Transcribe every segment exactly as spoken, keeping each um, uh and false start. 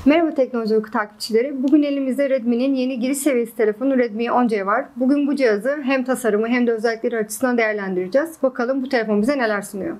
Merhaba Teknoloji Oku takipçileri. Bugün elimizde Redmi'nin yeni giriş seviyesi telefonu Redmi on C var. Bugün bu cihazı hem tasarımı hem de özellikleri açısından değerlendireceğiz. Bakalım bu telefon bize neler sunuyor.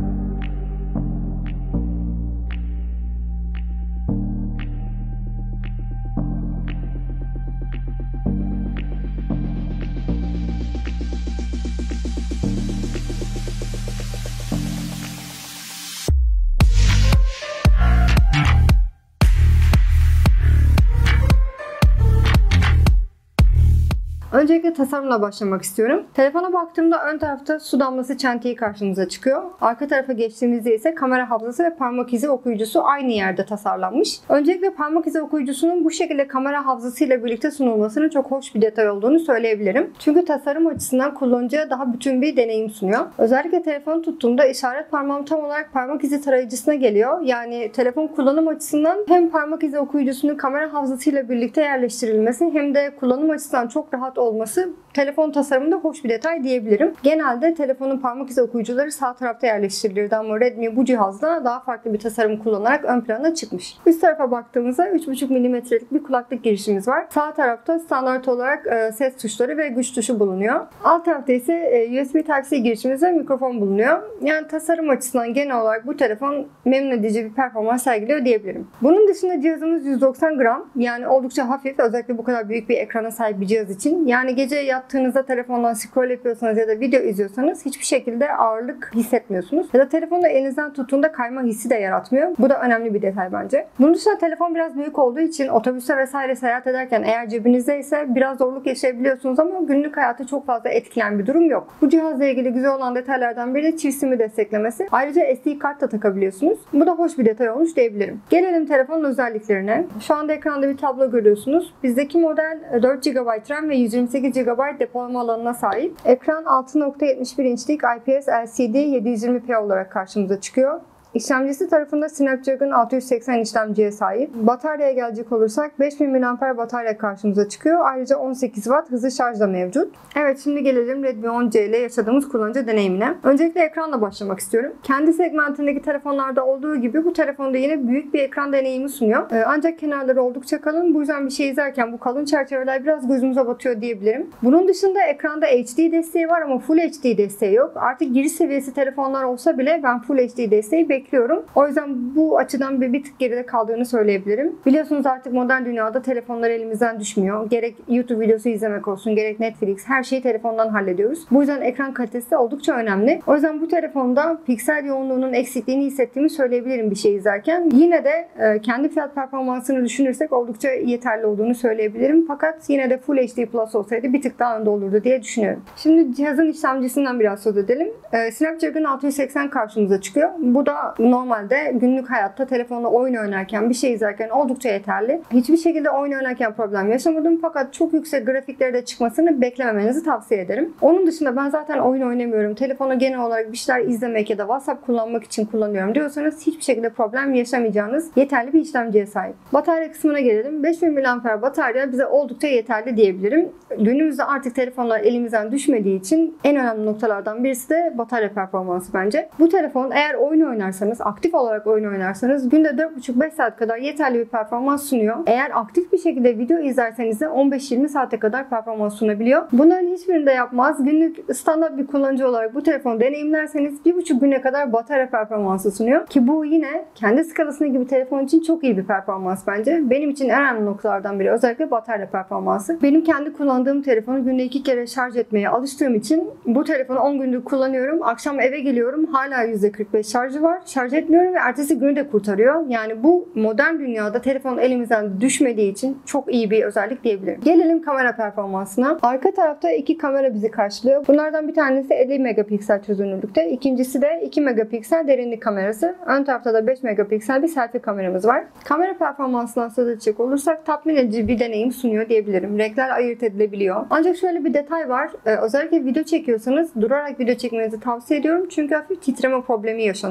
Öncelikle tasarımla başlamak istiyorum. Telefona baktığımda ön tarafta su damlası çentiği karşımıza çıkıyor. Arka tarafa geçtiğimizde ise kamera hafızası ve parmak izi okuyucusu aynı yerde tasarlanmış. Öncelikle parmak izi okuyucusunun bu şekilde kamera hafızasıyla birlikte sunulmasının çok hoş bir detay olduğunu söyleyebilirim. Çünkü tasarım açısından kullanıcıya daha bütün bir deneyim sunuyor. Özellikle telefonu tuttuğumda işaret parmağım tam olarak parmak izi tarayıcısına geliyor. Yani telefon kullanım açısından hem parmak izi okuyucusunun kamera hafızasıyla birlikte yerleştirilmesi hem de kullanım açısından çok rahat olması telefon tasarımında hoş bir detay diyebilirim. Genelde telefonun parmak izi okuyucuları sağ tarafta yerleştirilirdi ama Redmi bu cihazda daha farklı bir tasarım kullanarak ön plana çıkmış. Üst tarafa baktığımızda üç buçuk milimetrelik bir kulaklık girişimiz var. Sağ tarafta standart olarak e, ses tuşları ve güç tuşu bulunuyor. Alt tarafta ise e, U S B Type-C girişimiz ve mikrofon bulunuyor. Yani tasarım açısından genel olarak bu telefon memnun edici bir performans sergiliyor diyebilirim. Bunun dışında cihazımız yüz doksan gram, yani oldukça hafif, özellikle bu kadar büyük bir ekrana sahip bir cihaz için. Yani gece yattığınızda telefondan scroll yapıyorsanız ya da video izliyorsanız hiçbir şekilde ağırlık hissetmiyorsunuz. Ya da telefonu elinizden tuttuğunda kayma hissi de yaratmıyor. Bu da önemli bir detay bence. Bunun dışında telefon biraz büyük olduğu için otobüste vesaire seyahat ederken eğer cebinizde ise biraz zorluk yaşayabiliyorsunuz ama günlük hayatı çok fazla etkilen bir durum yok. Bu cihazla ilgili güzel olan detaylardan biri de çift sim'i desteklemesi. Ayrıca S D kart da takabiliyorsunuz. Bu da hoş bir detay olmuş diyebilirim. Gelelim telefonun özelliklerine. Şu anda ekranda bir tablo görüyorsunuz. Bizdeki model dört gigabayt RAM ve yüz yirmi sekiz gigabayt depolama alanına sahip. Ekran altı nokta yetmiş bir inçlik I P S L C D yedi yüz yirmi p olarak karşımıza çıkıyor. İşlemcisi tarafında Snapdragon altı yüz seksen işlemciye sahip. Bataryaya gelecek olursak beş bin miliamper batarya karşımıza çıkıyor. Ayrıca on sekiz watt hızlı şarj da mevcut. Evet, şimdi gelelim Redmi on C ile yaşadığımız kullanıcı deneyimine. Öncelikle ekranla başlamak istiyorum. Kendi segmentindeki telefonlarda olduğu gibi bu telefonda yine büyük bir ekran deneyimi sunuyor. Ee, ancak kenarları oldukça kalın. Bu yüzden bir şey izlerken bu kalın çerçeveler biraz gözümüze batıyor diyebilirim. Bunun dışında ekranda H D desteği var ama Full H D desteği yok. Artık giriş seviyesi telefonlar olsa bile ben Full H D desteği bekliyorum. Bekliyorum. O yüzden bu açıdan bir, bir tık geride kaldığını söyleyebilirim. Biliyorsunuz artık modern dünyada telefonlar elimizden düşmüyor. Gerek YouTube videosu izlemek olsun, gerek Netflix, her şeyi telefondan hallediyoruz. Bu yüzden ekran kalitesi de oldukça önemli. O yüzden bu telefonda piksel yoğunluğunun eksikliğini hissettiğimi söyleyebilirim bir şey izlerken. Yine de e, kendi fiyat performansını düşünürsek oldukça yeterli olduğunu söyleyebilirim. Fakat yine de Full H D Plus olsaydı bir tık daha önde olurdu diye düşünüyorum. Şimdi cihazın işlemcisinden biraz söz edelim. E, Snapdragon altı yüz seksen karşımıza çıkıyor. Bu da normalde günlük hayatta telefonla oyun oynarken, bir şey izlerken oldukça yeterli. Hiçbir şekilde oyun oynarken problem yaşamadım fakat çok yüksek grafikleri de çıkmasını beklememenizi tavsiye ederim. Onun dışında ben zaten oyun oynamıyorum, telefonu genel olarak bir şeyler izlemek ya da WhatsApp kullanmak için kullanıyorum diyorsanız hiçbir şekilde problem yaşamayacağınız yeterli bir işlemciye sahip. Batarya kısmına gelelim. beş bin miliamper batarya bize oldukça yeterli diyebilirim. Günümüzde artık telefonlar elimizden düşmediği için en önemli noktalardan birisi de batarya performansı bence. Bu telefon eğer oyun oynarsanız, aktif olarak oyun oynarsanız günde dört buçuk beş saat kadar yeterli bir performans sunuyor. Eğer aktif bir şekilde video izlerseniz de on beş yirmi saate kadar performans sunabiliyor. Bunların hiçbirini de yapmaz. Günlük standart bir kullanıcı olarak bu telefonu deneyimlerseniz bir buçuk güne kadar batarya performansı sunuyor. Ki bu yine kendi skalasındaki bir telefon için çok iyi bir performans bence. Benim için en önemli noktalardan biri özellikle batarya performansı. Benim kendi kullandığım telefonu günde iki kere şarj etmeye alıştığım için bu telefonu on gündür kullanıyorum. Akşam eve geliyorum, hala yüzde kırk beş şarjı var. Şarj etmiyorum ve ertesi günü de kurtarıyor. Yani bu modern dünyada telefon elimizden düşmediği için çok iyi bir özellik diyebilirim. Gelelim kamera performansına. Arka tarafta iki kamera bizi karşılıyor. Bunlardan bir tanesi elli megapiksel çözünürlükte. İkincisi de iki megapiksel derinlik kamerası. Ön tarafta da beş megapiksel bir selfie kameramız var. Kamera performansından söz edecek olursak tatmin edici bir deneyim sunuyor diyebilirim. Renkler ayırt edilebiliyor. Ancak şöyle bir detay var. Ee, özellikle video çekiyorsanız durarak video çekmenizi tavsiye ediyorum. Çünkü hafif titreme problemi yaşanıyor. Bu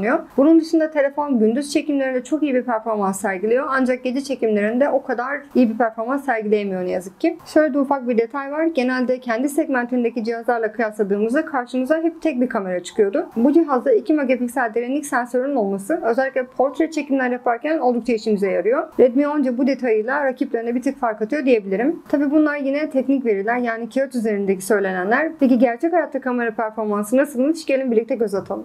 Bunun dışında telefon gündüz çekimlerinde çok iyi bir performans sergiliyor. Ancak gece çekimlerinde o kadar iyi bir performans sergileyemiyor ne yazık ki. Şöyle de ufak bir detay var. Genelde kendi segmentindeki cihazlarla kıyasladığımızda karşımıza hep tek bir kamera çıkıyordu. Bu cihazda iki megapiksel derinlik sensörünün olması özellikle portre çekimler yaparken oldukça işimize yarıyor. Redmi on C bu detayıyla rakiplerine bir tık fark atıyor diyebilirim. Tabi bunlar yine teknik veriler, yani kağıt üzerindeki söylenenler. Peki gerçek hayatta kamera performansı nasılmış? Gelin birlikte göz atalım.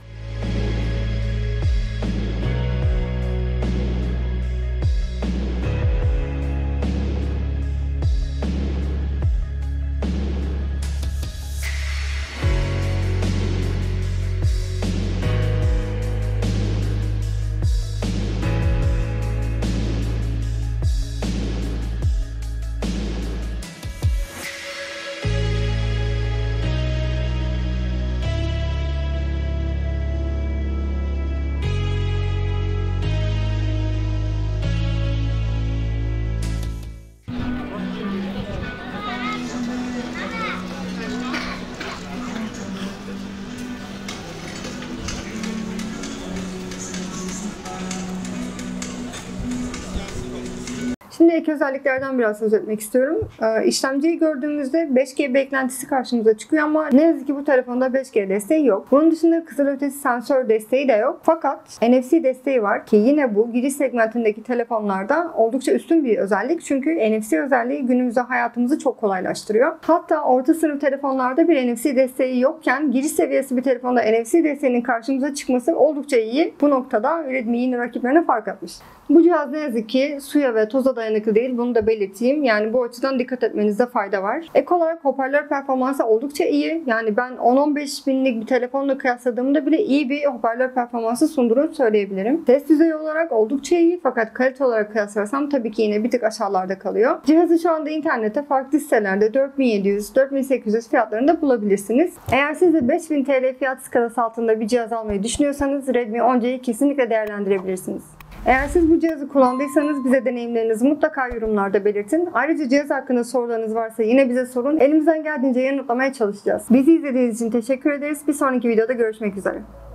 Şimdi ek özelliklerden biraz söz etmek istiyorum. Ee, işlemciyi gördüğümüzde beş G beklentisi karşımıza çıkıyor ama ne yazık ki bu telefonda beş G desteği yok. Bunun dışında kızılötesi sensör desteği de yok. Fakat N F C desteği var ki yine bu giriş segmentindeki telefonlarda oldukça üstün bir özellik. Çünkü N F C özelliği günümüzde hayatımızı çok kolaylaştırıyor. Hatta orta sınıf telefonlarda bir N F C desteği yokken giriş seviyesi bir telefonda N F C desteğinin karşımıza çıkması oldukça iyi. Bu noktada Redmi yine rakiplerine fark atmış. Bu cihaz ne yazık ki suya ve toza dayanıklı değil. Bunu da belirteyim. Yani bu açıdan dikkat etmenizde fayda var. Ek olarak hoparlör performansı oldukça iyi. Yani ben on on beş binlik bir telefonla kıyasladığımda bile iyi bir hoparlör performansı sunduğunu söyleyebilirim. Ses düzeyi olarak oldukça iyi fakat kalite olarak kıyaslarsam tabii ki yine bir tık aşağılarda kalıyor. Cihazı şu anda internette farklı sitelerde dört bin yedi yüz dört bin sekiz yüz fiyatlarında bulabilirsiniz. Eğer siz de beş bin T L fiyat skalası altında bir cihaz almayı düşünüyorsanız Redmi on C'yi kesinlikle değerlendirebilirsiniz. Eğer siz bu cihazı kullandıysanız bize deneyimlerinizi mutlaka yorumlarda belirtin. Ayrıca cihaz hakkında sorularınız varsa yine bize sorun. Elimizden geldiğince yanıtlamaya çalışacağız. Bizi izlediğiniz için teşekkür ederiz. Bir sonraki videoda görüşmek üzere.